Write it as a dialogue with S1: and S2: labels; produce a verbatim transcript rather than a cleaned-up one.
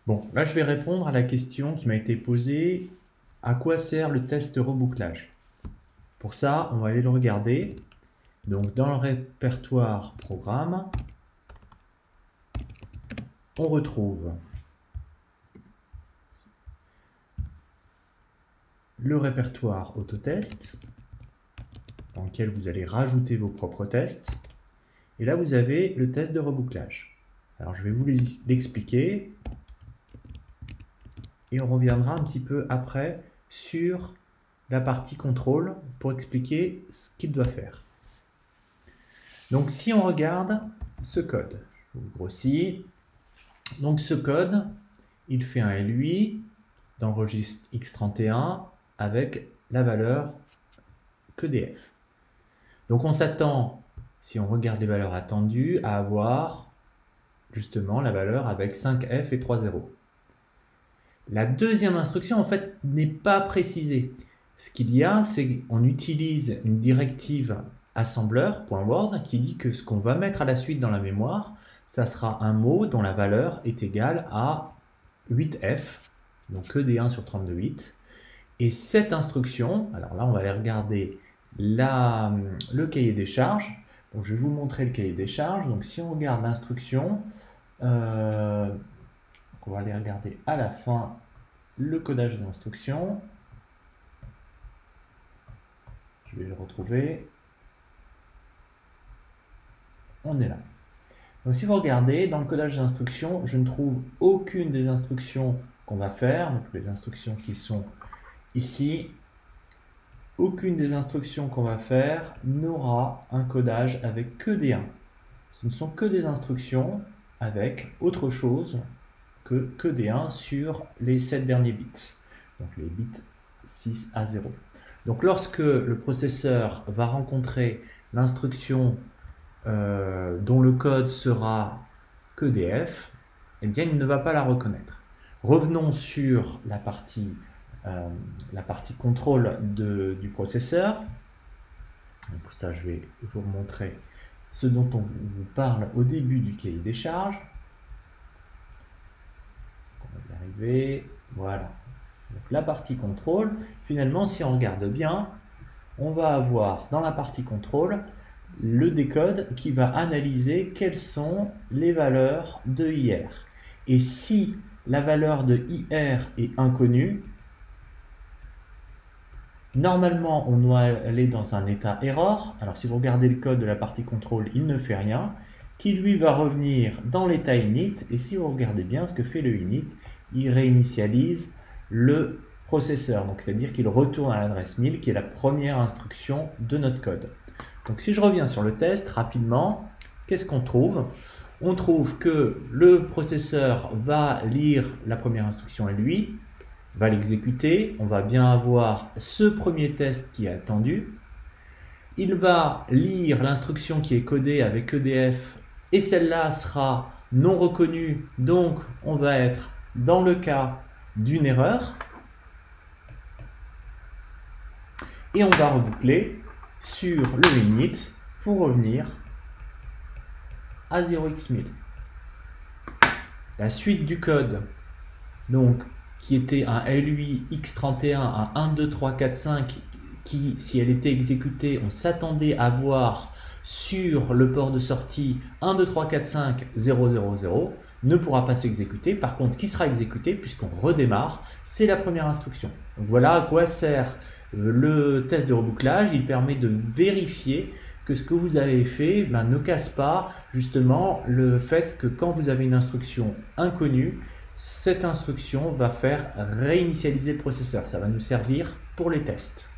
S1: Bon, là je vais répondre à la question qui m'a été posée. À quoi sert le test de rebouclage? Pour ça, on va aller le regarder. Donc dans le répertoire programme, on retrouve le répertoire autotest, dans lequel vous allez rajouter vos propres tests. Et là, vous avez le test de rebouclage. Alors, je vais vous l'expliquer. Et on reviendra un petit peu après sur la partie contrôle pour expliquer ce qu'il doit faire. Donc, si on regarde ce code, je vous grossis. Donc, ce code, il fait un L U I dans le registre X trente et un avec la valeur que D F. Donc, on s'attend, si on regarde les valeurs attendues, à avoir justement la valeur avec cinq F et trois zéros. La deuxième instruction, en fait, n'est pas précisée. Ce qu'il y a, c'est qu'on utilise une directive assembler.word qui dit que ce qu'on va mettre à la suite dans la mémoire, ça sera un mot dont la valeur est égale à huit F, donc E D un sur trente-deux huit. Et cette instruction, alors là, on va aller regarder la, le cahier des charges. Donc, je vais vous montrer le cahier des charges. Donc, si on regarde l'instruction, euh, on va aller regarder à la fin le codage des instructions. Je vais le retrouver. On est là. Donc si vous regardez, dans le codage des instructions, je ne trouve aucune des instructions qu'on va faire, donc les instructions qui sont ici, aucune des instructions qu'on va faire n'aura un codage avec que D un. Ce ne sont que des instructions avec autre chose que, que D un sur les sept derniers bits, donc les bits six à zéro. Donc lorsque le processeur va rencontrer l'instruction euh, dont le code sera que D F, eh bien il ne va pas la reconnaître. Revenons sur la partie, euh, la partie contrôle de, du processeur. Donc pour ça, je vais vous montrer ce dont on vous parle au début du cahier des charges. On va y arriver. Voilà. Donc la partie contrôle, finalement, si on regarde bien, on va avoir dans la partie contrôle le décode qui va analyser quelles sont les valeurs de I R. Et si la valeur de I R est inconnue, normalement, on doit aller dans un état error. Alors, si vous regardez le code de la partie contrôle, il ne fait rien, qui lui va revenir dans l'état init. Et si vous regardez bien ce que fait le init, il réinitialise le processeur. Donc, c'est-à-dire qu'il retourne à l'adresse mille, qui est la première instruction de notre code. Donc, si je reviens sur le test rapidement, qu'est-ce qu'on trouve? On trouve que le processeur va lire la première instruction L U I, va l'exécuter, on va bien avoir ce premier test qui est attendu. Il va lire l'instruction qui est codée avec E D F et celle-là sera non reconnue, donc on va être dans le cas d'une erreur. Et on va reboucler sur le init pour revenir à zéro x mille. La suite du code, donc, qui était un L U I X trente et un à un, deux, trois, quatre, cinq, qui, si elle était exécutée, on s'attendait à voir sur le port de sortie un, deux, trois, quatre, cinq, zéro, zéro, zéro, ne pourra pas s'exécuter. Par contre, qui sera exécuté puisqu'on redémarre, c'est la première instruction. Donc voilà à quoi sert le test de rebouclage. Il permet de vérifier que ce que vous avez fait ben, ne casse pas justement le fait que quand vous avez une instruction inconnue, cette instruction va faire réinitialiser le processeur. Ça va nous servir pour les tests.